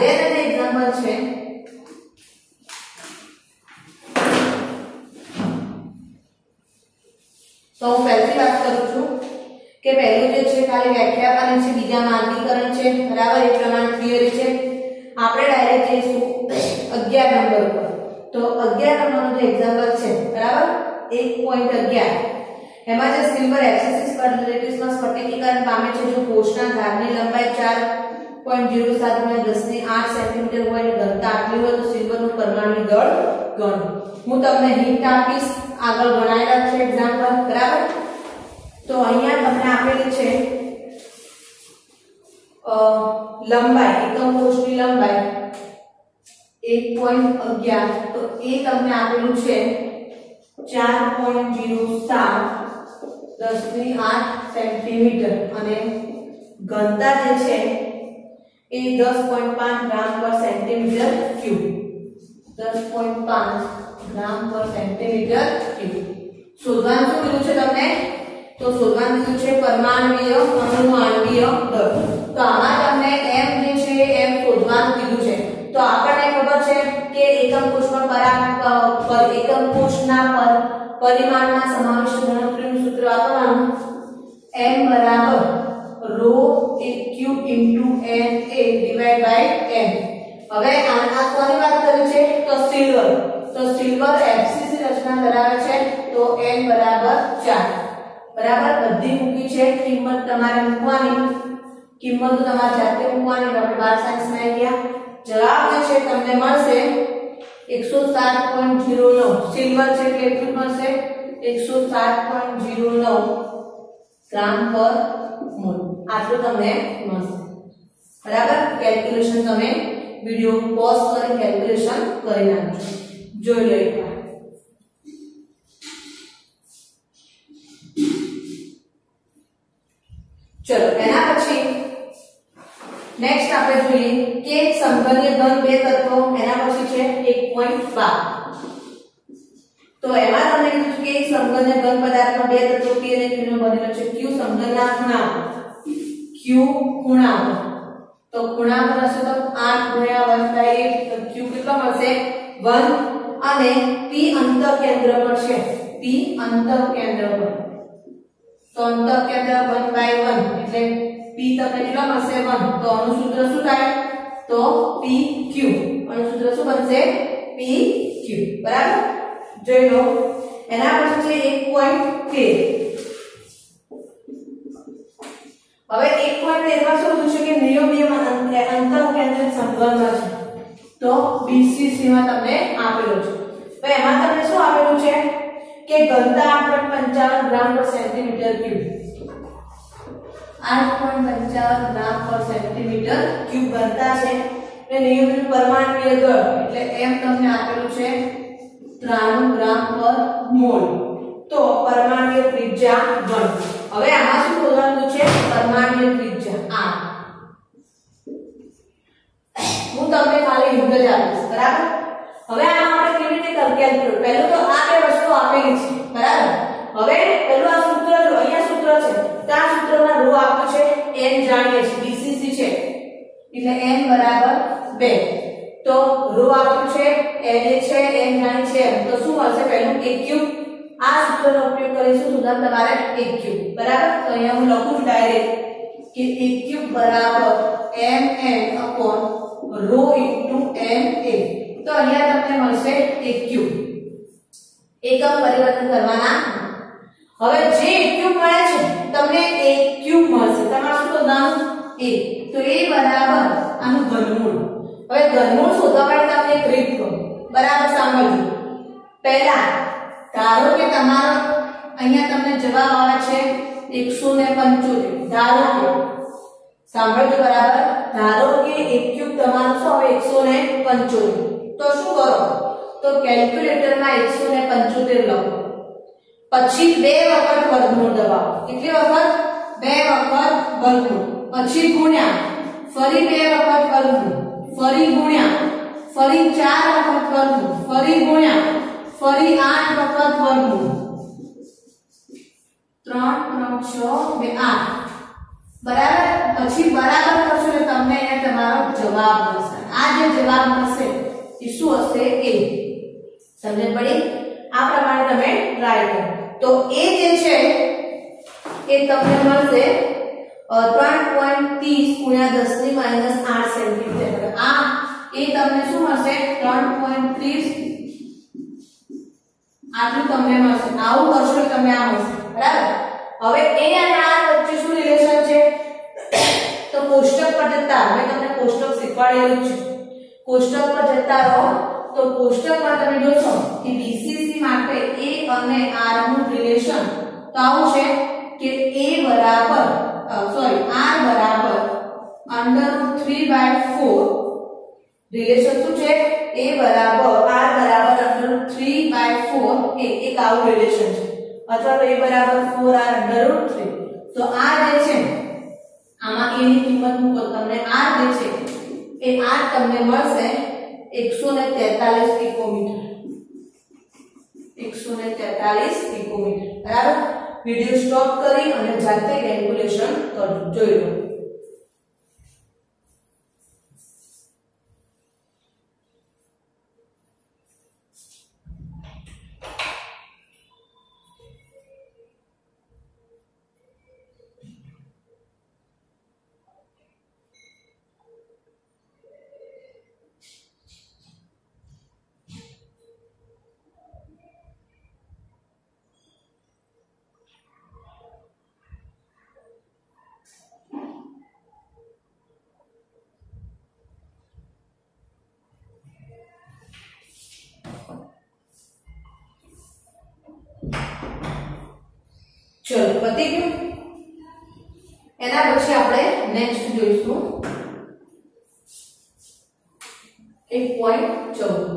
સ્વાધ્યાયનું એક્ઝામ્પલ છે તો હું પહેલી વાત કરું છું કે પહેલું જે છે ખાલી વ્યાખ્યાકરણ છે, બીજા માનકીકરણ છે, બરાબર, એ પ્રમાણે થિયરી છે. આપણે ડાયરેક્ટ જઈશું 11 નંબર પર. તો 11 નંબરનું જે એક્ઝામ્પલ છે, બરાબર, 1.11 એમાં જે સિલ્વર એક્સિસ પર રિલેટિવ્સમાં સ્ફટિકીકરણ પામે છે જો કોષના ધારની લંબાઈ 4.07 × 10⁸ સેન્ટીમીટર હોય અને ઘનતા આટલી હોય તો સિલ્વરનું પરમાણુ દળ ગણો. હું તમને હિન્ટ આપીશ, આગળ ગણાયેલા છે એક્ઝામ્પલ, બરાબર. તો અહીંયા તમને આપેલી છે લંબાઈ, એકમ કોષની લંબાઈ 1.11 તો એ તમને આપેલું છે 4.07 10⁸ સેન્ટીમીટર અને ઘનતા જે છે એ 10.5 ગ્રામ પર સેન્ટીમીટર ક્યુબ, 10.5 ગ્રામ પર સેન્ટીમીટર ક્યુબ. શોધવાનું શું કીધું છે તમને? તો શોધવાનું કીધું છે પરમાણ્વીય અણુઆણ્વીય દળ. તો આમાં તમને m જે છે m શોધવાનું કીધું છે. તો આપણને ખબર છે કે એકમ કોષમાં એકમ કોષના પરિમાણમાં સમાવિષ્ટ ગણતરીનું સૂત્ર આપવાનું m બરાબર rho cube into na divided by m. હવે આ કોની વાત કરી છે? તો સિલ્વર. તો સિલ્વર FCC રચના ધરાવે છે તો n બરાબર 4. બરાબર, બધી મૂકી છે. કિંમત તમારે મૂકવાની, કિંમત તમારે જાતે મૂકવાની. આપણે 12 સાયન્સમાં ગયા. જવાબ જે છે તમને મળશે 107.09. સિલ્વર છે કેટલું મળશે? 107.09 ગ્રામ પર મોલ. આટલું તમને મળશે. બરાબર, કેલ્ક્યુલેશન તમે વિડિયો પોઝ કરી કેલ્ક્યુલેશન કરી નાખજો. જોઈ લો એકવાર. ચલો એના પછી નેક્સ્ટ આપણે જોઈએ કે સમઘનીય ઘન બે તત્વો. એના પછી છે 1.12. તો એમાં તમને કીધું કે સમઘનીય ઘન પદાર્થમાં બે તત્વો P અને Q નો બનેલો છે. Q સમઘનના ખૂણાઓ, Q ખૂણાઓ. તો ખૂણા પર હશે તો 8 × 1/8 તો Q કેટલો મળશે? 1 અને P અંતઃ કેન્દ્ર પર છે. P અંતઃ કેન્દ્ર પર. તો અંતઃ કેન્દ્ર 1/1 એટલે P તમને કેટલો મળશે? 1. તો આનું સૂત્ર શું થાય? તો PQ. આનું સૂત્ર શું બનશે? PQ. બરાબર, જોઈ લો. એના પછી છે 1.13. હવે 1.13 માં શું થશે કે નિયમિત અંતઃ કેન્દ્રિત સમઘનમાં છે. તો BCC માં તમને આપેલું છે. તો એમાં તમને શું આપેલું છે કે ઘનતા 8.55 ગ્રામ પર સેન્ટીમીટર ક્યુબ. 8.55 ગ્રામ પર સેન્ટીમીટર ક્યુબ ઘનતા છે. અને નિયમિત પરમાણ્વીય દળ એટલે m તમને આપેલું છે 93 ગ્રામ પર મોલ. તો પરમાણ્વીય ત્રિજ્યા 1. હવે આમાં શું શોધવાનું છે? પરમાણ્વીય ત્રિજ્યા 8. હું તમને ખાલી હિન્ટ જ આપીશ, બરાબર. હવે આમાં આપણે કેવી રીતે કેલ્ક્યુલેટ? પહેલું તો આ બે વસ્તુ આપેલી છે, બરાબર. હવે પહેલું આ સૂત્ર જો, અહીંયા સૂત્ર છે. તો આ સૂત્રમાં રો આપ્યું છે, n જાણીએ છે, BCC છે. એટલે n બરાબર 2. તો રો આપ્યું છે, n છે, n જાણી છે. તો શું મળશે? પહેલું 1 ક્યુબ. આ સૂત્રનો ઉપયોગ કરીશું સુધા તમારે 1 ક્યુબ, બરાબર. તો અહીંયા હું લખું છું ડાયરેક્ટ કે 1 ક્યુબ બરાબર mn રો na. તો અહીંયા તમને મળશે 1 ક્યુબ. એકમ પરિવર્તન કરવાના. હવે જે 1 ક્યુબ મળે છે તમને 1 ક્યુબ મળશે. તમારે શું શોધવાનું? 1. તો a બરાબર આનું ઘનમૂળ. હવે ઘનમૂળ શોધવા માટે તમને એક રીત કહું, બરાબર, સાંભળજો. પહેલા ધારો કે તમારો અહીંયા તમને જવાબ આવે છે 175. ધારો કે, સાંભળજો બરાબર, ધારો કે 1 ક્યુબ તમારું શું આવે? 175. તો શું કરો? તો કેલ્ક્યુલેટરમાં 175 લખો. પછી 2 વખત વર્ગમૂળ દબાવો. કેટલી વખત? 2 વખત વર્ગમૂળ. પછી ગુણ્યા, ફરી 2 વખત વર્ગમૂળ, ફરી ગુણ્યા, ફરી 4 વખત વર્ગમૂળ, ફરી ગુણ્યા, ફરી 8 વખત વર્ગમૂળ. 3 3 6 2 8. બરાબર. પછી બરાબર કરશો એટલે તમને અહીંયા તમારો જવાબ મળશે. આ જે જવાબ મળશે એ શું હશે? A. સમજણ પડી? આ પ્રમાણે તમે ટ્રાય કરો તો A જે છે એ તમને મળશે 3.30 ગુણ્યા 10 ની -8 સેન્ટીમીટર. આ એ તમને શું મળશે? 3.30 આટલું તમને મળશે. આવું કરશો એટલે તમને આ મળશે. બરાબર? હવે A અને R વચ્ચે શું રિલેશન છે? તો કોષ્ટક પર જતા મેં તમને કોષ્ટક શીખવાડેલું છે. કોષ્ટક પર જતા રહો તો કોષ્ટકમાં તમે જોશો કે BCC માટે A અને R નું રિલેશન તો આવું છે કે A બરાબર R બરાબર √3/4 રિલેશન શું છે? A બરાબર R બરાબર √3/4 એક આવું રિલેશન છે અથવા તો A બરાબર 4R√3. તો આ જે છે આમાં A ની કિંમત મૂકો તમને R જે છે એ R તમને મળશે 143 પિકોમીટર. 143 પિકોમીટર. બરાબર? વિડિયો સ્ટોપ કરી અને જાતે કેલ્ક્યુલેશન કરજો. જોઈ લો. ચલો પતી ગયું. એના પછી આપણે નેક્સ્ટ જોઈશું 1.14.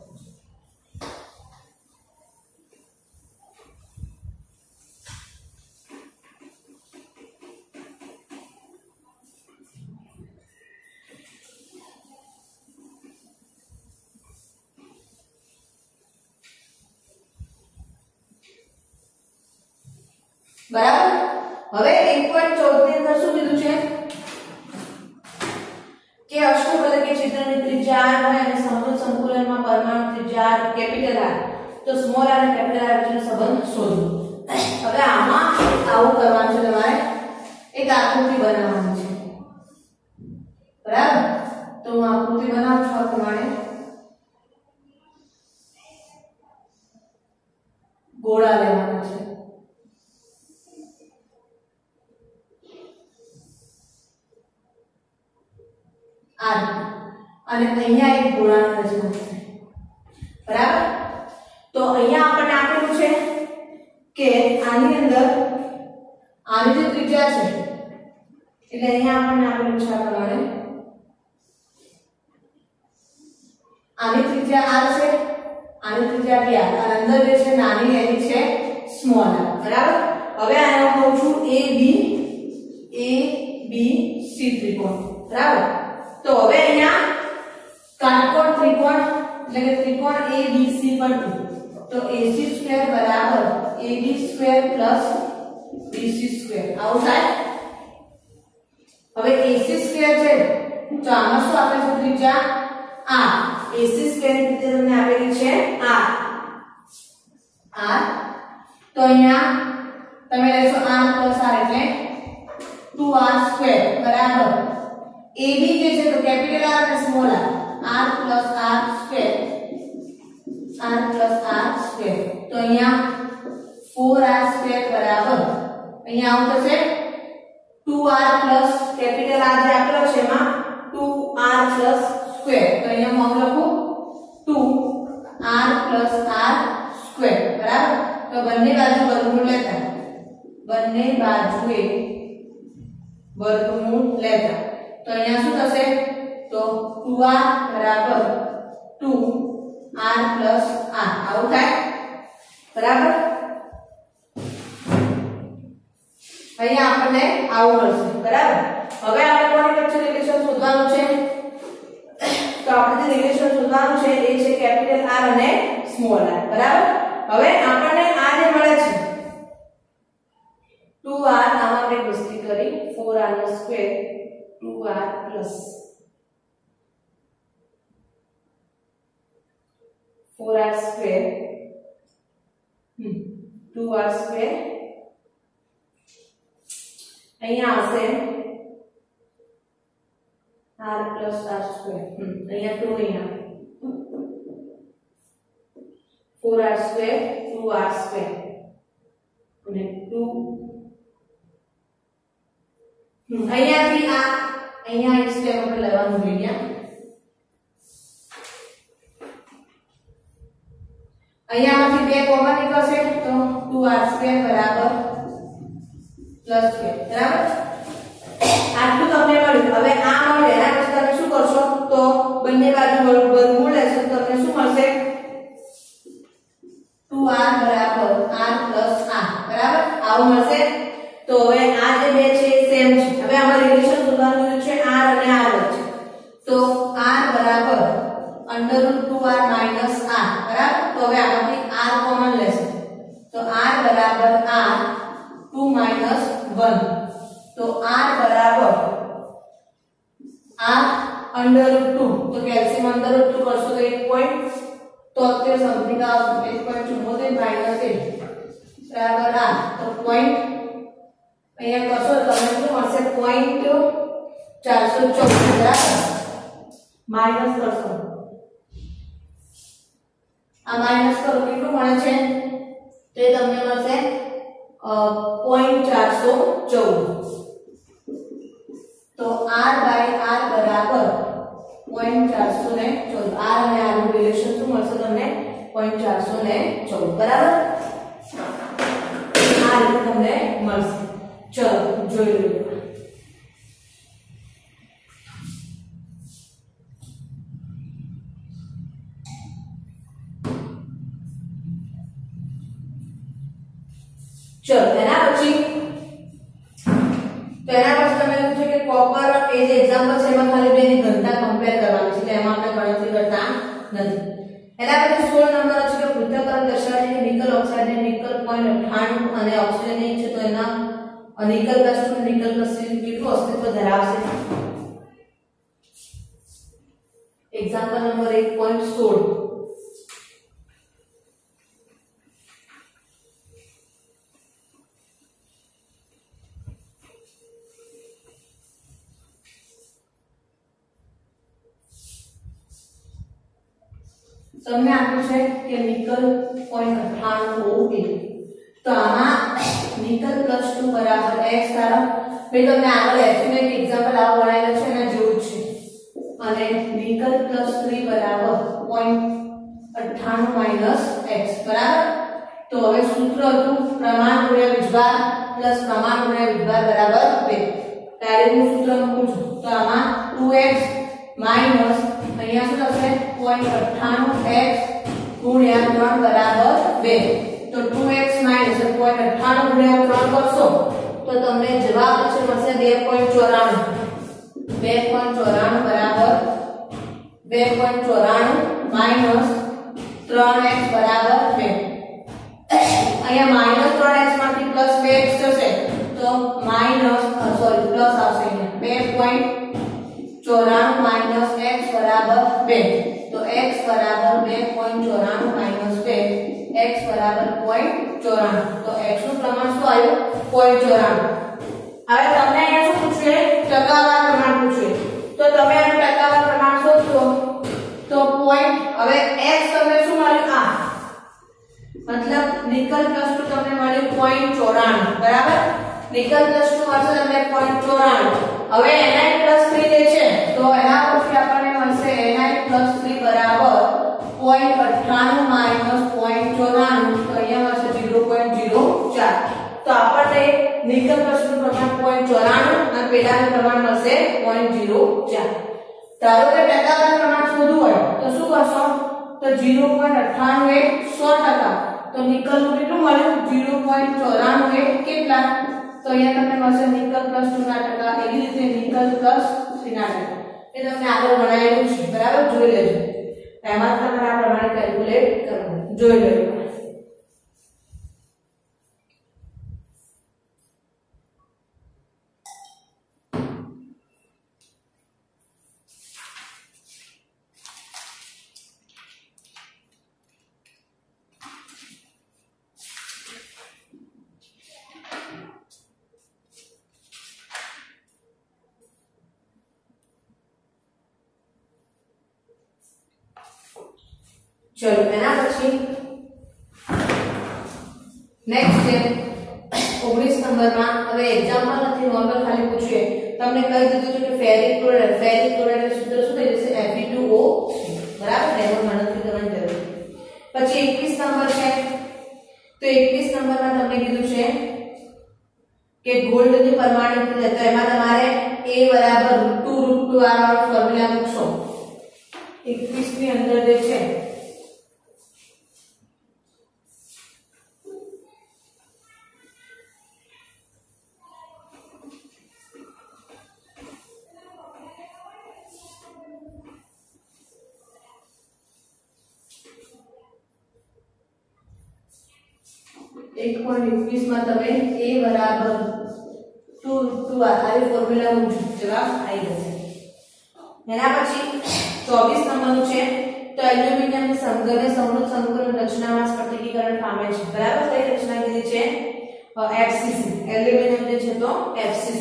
બરાબર? હવે 1.14 ની અંદર શું કીધું છે કે અષ્ટફલકીય છિદ્રની ત્રિજ્યા r હોય અને સમતલ સંકુલનમાં પરમાણુ ત્રિજ્યા r કેપિટલ R તો સ્મોલ r અને કેપિટલ R વચ્ચેનો સંબંધ શોધો. હવે આમાં આવું કરવાનું છે. તમારે એક આકૃતિ બનાવવાની છે. બરાબર? તો હું આકૃતિ બનાવું છું આ પ્રમાણે. ગોળા લેવાના છે. અને અહીંયા એક ગોળાની રચના છે. બરાબર? તો અહીંયા આપણને આપેલું છે કે આની અંદર આની જે ત્રિજ્યા છે એટલે અહીંયા આપણને આપેલું છે આ પ્રમાણે આની ત્રિજ્યા r છે, આની ત્રિજ્યા b r અને અંદર જે છે નાની એની છે સ્મોલ r. બરાબર? હવે આને હું કહું છું a b c ત્રિકોણ. બરાબર? તો હવે અહીંયા કાટકોણ ત્રિકોણ એટલે કે ત્રિકોણ ABC પરથી તો AC² બરાબર AB² BC². આવું થાય. હવે AC² છે તો આમાં શું આપે છે ત્રિજ્યા r. AC² ની ત્રિજ્યા તમને આપેલી છે r. તો અહીંયા તમે લેશો r + r એટલે 2r² બરાબર AB જે છે તો કેપિટલ R અને સ્મોલ r r+r². તો અહીંયા 4r² બરાબર અહીંયા આવું થશે 2r પ્લસ કેપિટલ R જે આપેલો છે એમાં 2r+2. તો અહીંયા હું લખું 2r+r². બરાબર? તો બંને બાજુ વર્ગમૂળ લેતા તો અહીંયા શું થશે? તો 2r બરાબર 2r + r. આવું થાય. બરાબર? અહીંયા આપણને આવું મળશે. બરાબર? હવે આપણે કોની વચ્ચે રિલેશન શોધવાનું છે? તો આપણે જે રિલેશન શોધવાનું છે એ છે કેપિટલ R અને સ્મોલ r. બરાબર? હવે આપણને આ જે મળે છે 2r આમાં આપણે ગોષ્ઠી કરી 4r² 2r+ 2r સ્ક્વેર અહીંયા આવશે r plus r સ્ક્વેર અહીંયા 2 નહીં આવે 4r સ્ક્વેર 2r સ્ક્વેર અને 2 અહીંયાથી આ અહીંયા એક સ્ટેપ આપણે લેવાનું જોઈએ અહીંયામાંથી બે કોમન નીકળશે તો 2r સ્ક્વેર બરાબર પ્લસ સ્ક્વેર બરાબર આટલું તમને મળ્યું હવે આ મળે એના પછી તમે શું કરશો તો બંને બાજુ વર્ગમૂળ લેશો તો તમને શું મળશે 2r બરાબર r plus r બરાબર આવું મળશે તો હવે આ જે બે છે સેમ છે હવે આમાં રિલેશન શોધવાનું છે r અને r વચ્ચે તો r બરાબર √2r - r બરાબર તો હવે આમાંથી r કોમન લેશે તો r બરાબર r 2 - 1 તો r બરાબર r √2 તો કેલ્શિયમ √2 કરશો તો 1.73 સમથિંગ આવશે 1.74 - 8 બરાબર r તો પોઈન્ટ અહીંયા કરશો તો તમને શું મળશે 0.414 બરાબર માઈનસ કરશો આ માઈનસ કરો કેટલું મળે છે તો એ તમને મળશે 0.414 તો r બાય r બરાબર 0.414 r અને r નું રિલેશન શું મળશે તમને 0.414 બરાબર આ રીતે તમને મળશે ચલો જોઈ લો ચલો એના પછી તમે પૂછો કે કોપર એ જે એક્ઝામ્પલ છે એમાં ખાલી બેની ઘનતા કમ્પેર કરવાની છે એટલે એમાં આપણે ગણતરી કરતા નથી એના પછી 16 નંબર છે કે પૃથ્થકરણ દર્શાવે છે કે નિકલ ઓક્સાઇડ ને નિકલ 0.98 અને ઓક્સિજન ની છે તો એના નિકલ પ્લસ નિકલ પ્લસ કેટલું અસ્તિત્વ ધરાવશે એક્ઝામ્પલ નંબર 1.16 તમને આપ્યું છે કે નિકલ 0.98 હોવું જોઈએ તો આમાં નિકલ +2 બરાબર x ધારો મેં તમને આગળ એસ્ટિમેટ એક્ઝામ્પલ આવો ગણાયેલો છે એના જેવું છે અને નિકલ +3 બરાબર 0.98 - x બરાબર તો હવે સૂત્ર હતું પ્રમાણ ગુણ્યા વીજભાર પ્લસ પ્રમાણ ગુણ્યા વીજભાર બરાબર 2 ડાયરેક્ટ હું સૂત્ર મૂકું છું તો આમાં 2x માઈનસ અહીંયા શું થશે 0.98x ગુણ્યા 3 બરાબર 2 તો 2x માઈનસ 0.98 ગુણ્યા 3 કરશો તો તમને જવાબ છે મળશે 2.94 બરાબર 2.94 માઈનસ 3x બરાબર 2 અહીંયા માઈનસ 3x માંથી પ્લસ 2x થશે તો માઈનસ સોરી પ્લસ આવશે અહીંયા 2.94 માઈનસ x બરાબર 2 તો x બરાબર 2.94 - 2 x બરાબર 0.94 તો x નું પ્રમાણ શું આવ્યું 0.94 હવે તમને અહીંયા શું પૂછે ટકાવાર પ્રમાણ પૂછે તો તમે આનું ટકાવાર પ્રમાણ શોધો તો પોઈન્ટ હવે x તમને શું મળ્યું આ મતલબ નિકલ +2 તમને મળ્યું 0.94 બરાબર નિકલ +2 મળશે તમને 0.94 હવે Ni+3 જે છે તો એના પરથી આપણને મળશે Ni+3 બરાબર 0.98 માઈનસ 0.94 તો અહીંયા મળશે 0.04 તો આપણને નિકલ +2 નું પ્રમાણ 0.94 અને પેલાનું પ્રમાણ મળશે 0.04 ધારો કે ટકાવારી પ્રમાણ શોધવું હોય તો શું કરશો તો 0.98 એ 100% તો નિકલ નું કેટલું મળ્યું 0.94 એ કેટલા તો અહીંયા તમને મળશે નિકલ +2 ના ટકા એવી રીતે નિકલ +3 ના ટકા એ તમને આગળ ગણાયેલું છે બરાબર જોઈ લેજો એમાં તમારે આ પ્રમાણે કેલ્ક્યુલેટ કરવાનું જોઈ લેજો ચલો એના પછી નેક્સ્ટ છે 19 નંબરમાં. હવે એક્ઝામ્પલ નથી, નોર્મલ ખાલી પૂછીએ. તમને કહી દીધું છે કે ફેરિક ક્લોરાઇડ સૂત્ર શું થઈ જશે? Fe2O. બરાબર, એનો ગણતરી કરવાની જરૂર છે. પછી 21 નંબર છે. તો 21 નંબરમાં તમને કીધું છે કે ગોલ્ડની પરમાણુ તો એમાં તમારે A બરાબર √2 √2r વાળો ફોર્મ્યુલા મૂકશો. 21 ની અંદર જે છે एक पॉइंट 21 માં તમે A બરાબર 2 આ ફોર્મ્યુલા મૂકજો, જવાબ આવી જશે. એના પછી 24 નંબરનું છે. તો એલ્યુમિનિયમની સમઘનને સમૃદ્ધ સમઘન રચનામાં સ્ફટિકીકરણ પામે છે. બરાબર, કઈ રચના કીધી છે? FCC. એલ્યુમિનિયમ જે છે તો FCC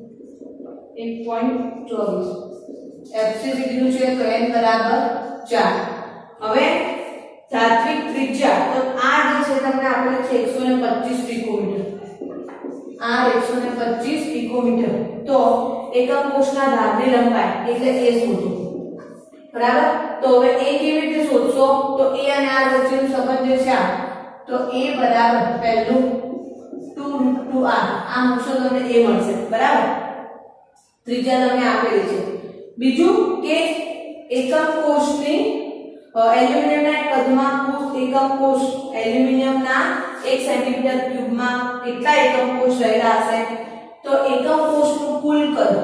1.24 FCC કીધું છે તો n બરાબર 4. હવે ધાત્વિક ત્રિજ્યા તો આ જે છે તમને આપેલું છે 125 પિકોમીટર. આ 125 પિકોમીટર. તો એકમ કોષના ધારની લંબાઈ એટલે a શોધો. બરાબર, તો હવે a કેવી રીતે શોધશો? તો a અને r વચ્ચેનો સંબંધ જે છે તો a બરાબર પહેલું 2√2r આ મૂકશો તમને a મળશે. બરાબર, ત્રિજ્યા તમને આપેલી છે. બીજું કે એકમ કોષની એલ્યુમિનિયમના કદમાં કુલ એકમ કોષ એલ્યુમિનિયમના 1 સેન્ટીમીટર ક્યુબમાં કેટલા એકમ કોષ રહેલા હશે? તો એકમ કોષનું કુલ કદ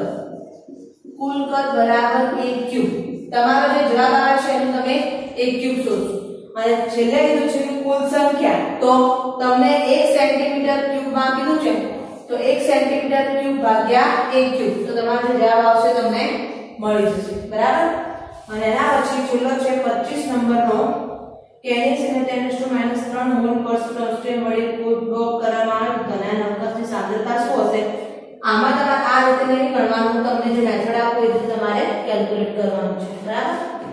બરાબર 1 ક્યુબ. તમારો જે જવાબ આવે છે એનું તમે 1 ક્યુબ શોધો. અને છેલ્લે કીધું છે કે કુલ સંખ્યા તો તમને 1 સેન્ટીમીટર ક્યુબમાં કીધું છે તો 1 સેન્ટીમીટર ક્યુબ ભાગ્યા 1 ક્યુબ. તો તમારો જે જવાબ આવશે તમને મળી જશે. બરાબર, અને એના પછી છેલ્લો છે 25 નંબરનો કે NaCN10⁻³ મોલ પર ટંગસ્ટન વડે ડોપ કરવામાં આવે તો ધનાયન અવકાશની સાંદ્રતા શું હશે? આમાં તમારે આ રીતે નહીં ગણવાનું, તમને જે મેથડ આપો એ રીતે તમારે કેલ્ક્યુલેટ કરવાનું છે. બરાબર,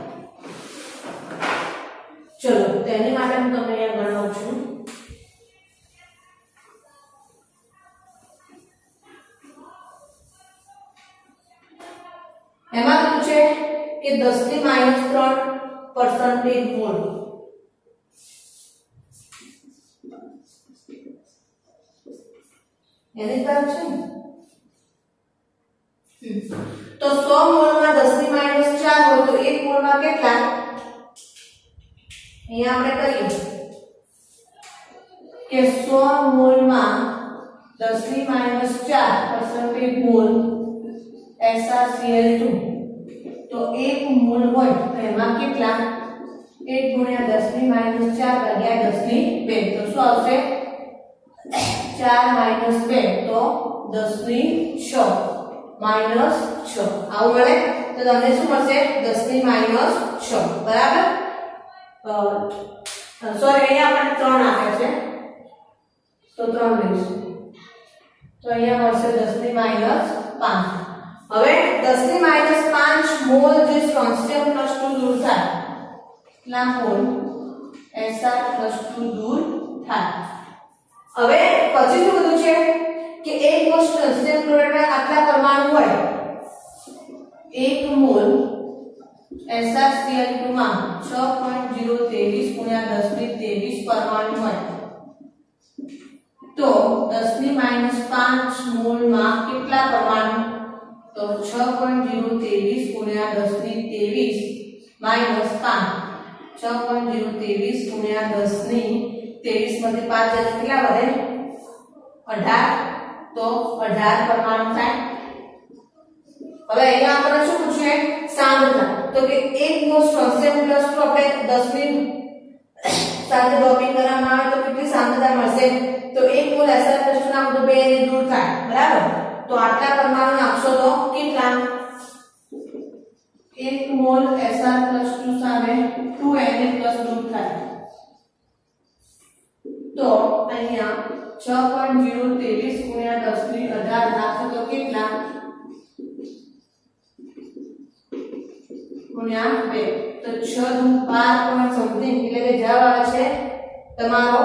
ચલો તેની માટે હું તમને અહીંયા ગણાવું છું. એમાં શું છે કે 10⁻³ મોલ એની પર છે તો 100 મોલમાં 10⁻⁴ હોય તો 1 મોલમાં કેટલા? અહીંયા આપણે કરીએ કે 100 મોલમાં 10⁻⁴% મોલ SrCl2 તો 1 મોલ હોય તો એમાં કેટલા? 1 × 10⁻⁴ ભાગ્યા 10⁻². તો શું આવશે? 4 - 2 તો 10⁻6 -6 આવું મળે. તો તમને શું મળશે? 10⁻6. બરાબર, સોરી અહીંયા આપણે 3 આપે છે તો 3 લઈશું તો અહીંયા મળશે 10⁻5. હવે 10⁻5 મોલ જે સ્ટ્રોન્શિયમ +2 દૂર થાય કેટલા મોલ Sr+2 દૂર થાય. હવે પછી શું કીધું છે કે એક મોલ સ્ટ્રોન્શિયમ ક્લોરાઇડમાં આટલા પરમાણુ હોય 1 મોલ SrCl2 માં 6.023 × 10⁻23 પરમાણુ હોય તો 10⁻5 મોલમાં કેટલા પરમાણુ? તો 6.023 × 10⁻23 - 5 6.023 × 10⁻23 માંથી 5 જાય કેટલા વધે? 18. તો 18 પરમાણુ થાય. હવે અહીંયા આપણે શું પૂછે? સાંદ્રતા. તો કે 1 મોલ સ્ટ્રોન્શિયમ +2 આપણે 10 ની સાથે ડોપિંગ કરવામાં આવે તો કેટલી સાંદ્રતા મળશે? તો 1 મોલ Sr+2 ના તો 2 ની દૂર થાય. બરાબર, તો આટલા પરમાણુ નાખશો તો કેટલા? 1 મોલ Sr+2 સામે 2Na+ દૂર થાય. તો અહીંયા 6.023 × 10⁻18 નાખશો તો કેટલા? × 2. તો 6 × 12 પોઈન્ટ સમથિંગ એટલે કે જવાબ આવે છે તમારો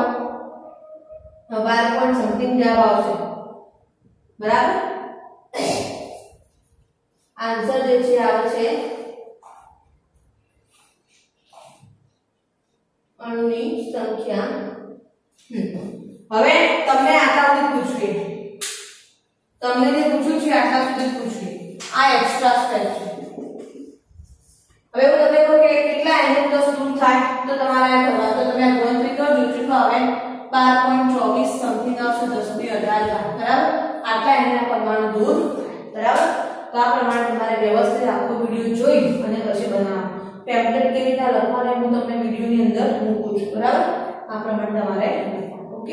12 પોઈન્ટ સમથિંગ જવાબ આવશે બરાબર આન્સર જે છે આવે છે અણુની સંખ્યા હવે તમને આટલા સુધી પૂછ્યું તમને જે પૂછ્યું છે આટલા સુધી પૂછ્યું આ એક્સ્ટ્રા સ્ટેપ છે હવે હું તમને કહું કે કેટલા n + 2 થાય તો તમારે આ કરવા તો તમે આ ગણતરી કરજો કેટલો આવે 12.24 સમથિંગ આવશે 10^18 બરાબર આટલા n ના પરમાણુ દૂર બરાબર તો આ પ્રમાણે તમારે વ્યવસ્થિત આખો વિડિયો જોઈ અને પછી બનાવો પેમ્પલેટ કેવી રીતે લખવાનું હું તમને વિડિયોની અંદર મૂકું છું બરાબર આ પ્રમાણે તમારે લખવાનું ઓકે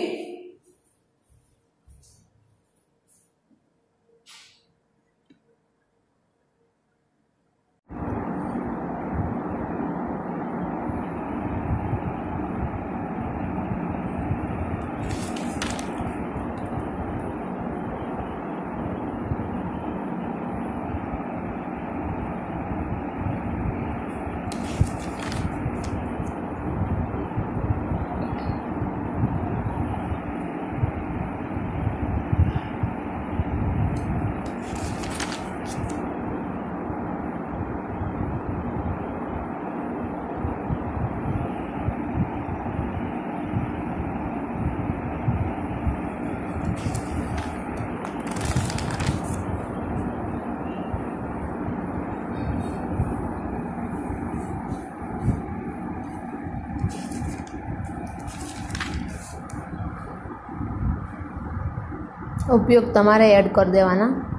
ઉપયોગ તમારે એડ કરી દેવાના